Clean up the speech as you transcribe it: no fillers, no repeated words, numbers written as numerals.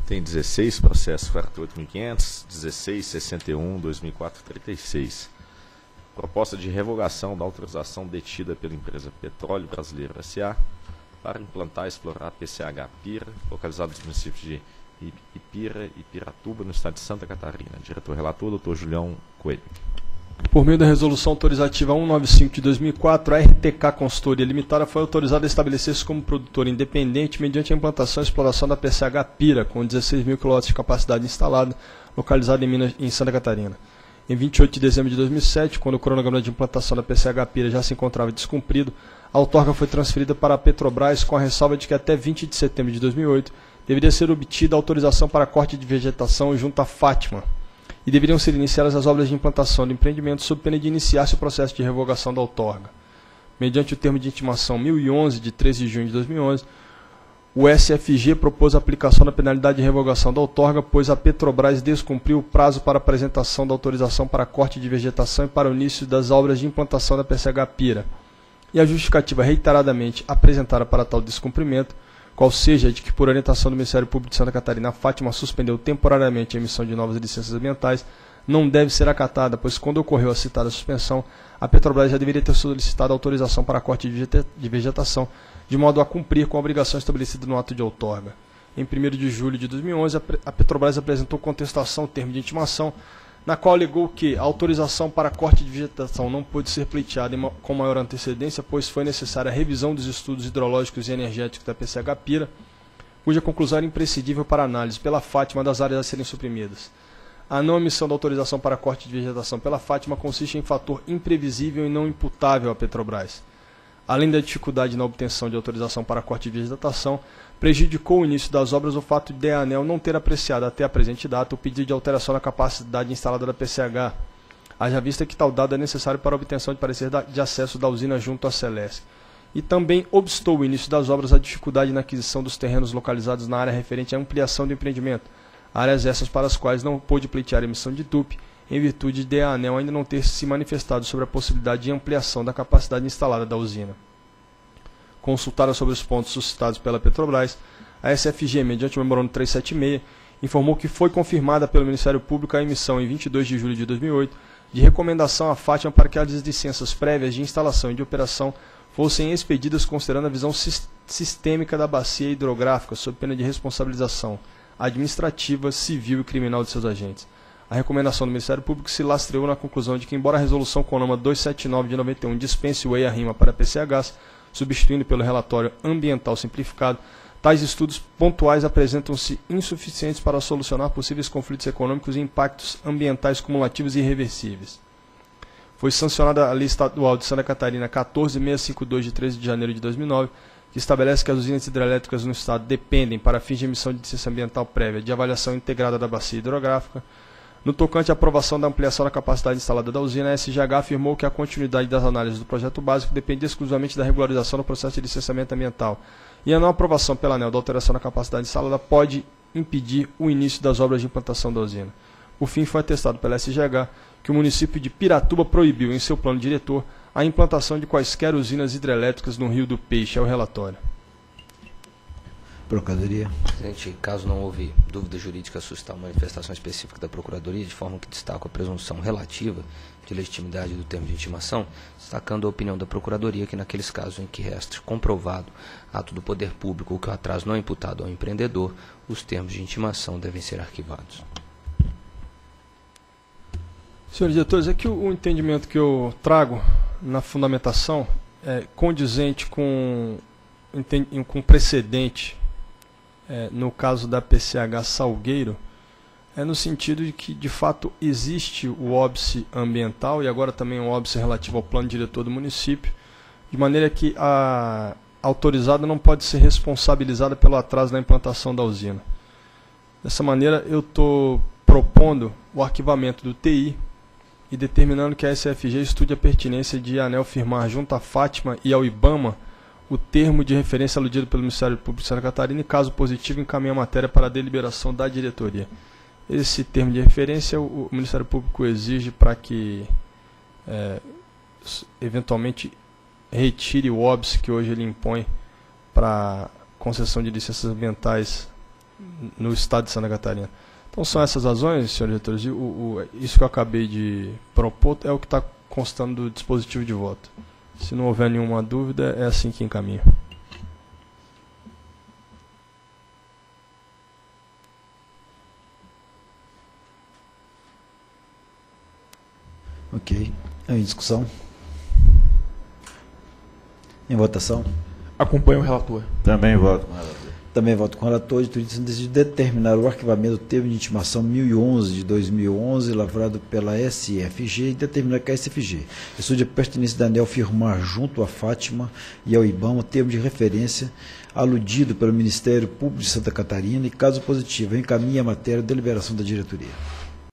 Item 16, processo 48.500, 1661, 2004, 36. Proposta de revogação da autorização detida pela empresa Petróleo Brasileiro S.A. para implantar e explorar a PCH Pira, localizado nos municípios de Ipira e Piratuba, no estado de Santa Catarina. Diretor-relator, Dr. Julião Coelho. Por meio da Resolução Autorizativa 195 de 2004, a RTK Consultoria Limitada foi autorizada a estabelecer-se como produtora independente mediante a implantação e exploração da PCH Pira, com 16 mil kW de capacidade instalada, localizada em Santa Catarina. Em 28 de dezembro de 2007, quando o cronograma de implantação da PCH Pira já se encontrava descumprido, a outorga foi transferida para a Petrobras com a ressalva de que até 20 de setembro de 2008 deveria ser obtida a autorização para corte de vegetação junto à Fátima, e deveriam ser iniciadas as obras de implantação do empreendimento sob pena de iniciar-se o processo de revogação da outorga. Mediante o termo de intimação 1011, de 13 de junho de 2011, o SFG propôs a aplicação da penalidade de revogação da outorga, pois a Petrobras descumpriu o prazo para apresentação da autorização para corte de vegetação e para o início das obras de implantação da PCH Pira. E a justificativa reiteradamente apresentada para tal descumprimento, qual seja de que, por orientação do Ministério Público de Santa Catarina, a Fátima suspendeu temporariamente a emissão de novas licenças ambientais, não deve ser acatada, pois quando ocorreu a citada suspensão, a Petrobras já deveria ter solicitado autorização para corte de vegetação, de modo a cumprir com a obrigação estabelecida no ato de outorga. Em 1º de julho de 2011, a Petrobras apresentou contestação ao termo de intimação, na qual alegou que a autorização para corte de vegetação não pôde ser pleiteada com maior antecedência, pois foi necessária a revisão dos estudos hidrológicos e energéticos da PCH Pira, cuja conclusão era imprescindível para análise pela Fátima das áreas a serem suprimidas. A não emissão da autorização para corte de vegetação pela Fátima consiste em fator imprevisível e não imputável à Petrobras. Além da dificuldade na obtenção de autorização para corte de vegetação, prejudicou o início das obras o fato de a ANEEL não ter apreciado até a presente data o pedido de alteração da capacidade instalada da PCH, haja vista que tal dado é necessário para a obtenção de parecer de acesso da usina junto à Celesc. E também obstou o início das obras a dificuldade na aquisição dos terrenos localizados na área referente à ampliação do empreendimento, áreas essas para as quais não pôde pleitear a emissão de TUP, em virtude de a ANEEL ainda não ter se manifestado sobre a possibilidade de ampliação da capacidade instalada da usina. Consultada sobre os pontos suscitados pela Petrobras, a SFG, mediante o memorando 376, informou que foi confirmada pelo Ministério Público a emissão em 22 de julho de 2008 de recomendação à Fátima para que as licenças prévias de instalação e de operação fossem expedidas considerando a visão sistêmica da bacia hidrográfica, sob pena de responsabilização administrativa, civil e criminal de seus agentes. A recomendação do Ministério Público se lastreou na conclusão de que, embora a resolução com o nome 279 de 91 dispense o EIA-RIMA para PCHs, substituindo pelo relatório ambiental simplificado, tais estudos pontuais apresentam-se insuficientes para solucionar possíveis conflitos econômicos e impactos ambientais cumulativos e irreversíveis. Foi sancionada a Lei Estadual de Santa Catarina 14652, de 13 de janeiro de 2009, que estabelece que as usinas hidrelétricas no Estado dependem, para fins de emissão de licença ambiental prévia, de avaliação integrada da bacia hidrográfica. No tocante à aprovação da ampliação da capacidade instalada da usina, a SGH afirmou que a continuidade das análises do projeto básico depende exclusivamente da regularização do processo de licenciamento ambiental, e a não aprovação pela ANEEL da alteração da capacidade instalada pode impedir o início das obras de implantação da usina. Por fim, foi atestado pela SGH que o município de Piratuba proibiu, em seu plano diretor, a implantação de quaisquer usinas hidrelétricas no Rio do Peixe. É o relatório. Procuradoria. Presidente, caso não houve dúvida jurídica, suscitar uma manifestação específica da Procuradoria, de forma que destaca a presunção relativa de legitimidade do termo de intimação, destacando a opinião da Procuradoria que, naqueles casos em que reste comprovado ato do poder público ou que o atraso não é imputado ao empreendedor, os termos de intimação devem ser arquivados. Senhores diretores, é que o entendimento que eu trago na fundamentação é condizente com precedente, no caso da PCH Salgueiro, no sentido de que, de fato, existe o óbice ambiental e agora também o óbice relativo ao plano diretor do município, de maneira que a autorizada não pode ser responsabilizada pelo atraso na implantação da usina. Dessa maneira, eu estou propondo o arquivamento do TI e determinando que a SFG estude a pertinência de a ANEEL firmar junto à Fátima e ao IBAMA o termo de referência aludido pelo Ministério Público de Santa Catarina e, caso positivo, encaminha a matéria para a deliberação da diretoria. Esse termo de referência o Ministério Público exige para que, eventualmente, retire o óbice que hoje ele impõe para concessão de licenças ambientais no estado de Santa Catarina. Então são essas razões, senhores diretores, e isso que eu acabei de propor é o que está constando do dispositivo de voto. Se não houver nenhuma dúvida, é assim que encaminha. Ok. Em discussão? Em votação? Acompanho o relator. Também voto com o relator. Também voto com o relator. A editoria decide determinar o arquivamento do termo de intimação 1011 de 2011, lavrado pela SFG, e determinar que a SFG estude a pertinência da ANEEL firmar junto à Fátima e ao IBAMA o termo de referência aludido pelo Ministério Público de Santa Catarina e, caso positivo, encaminhe a matéria à deliberação da diretoria.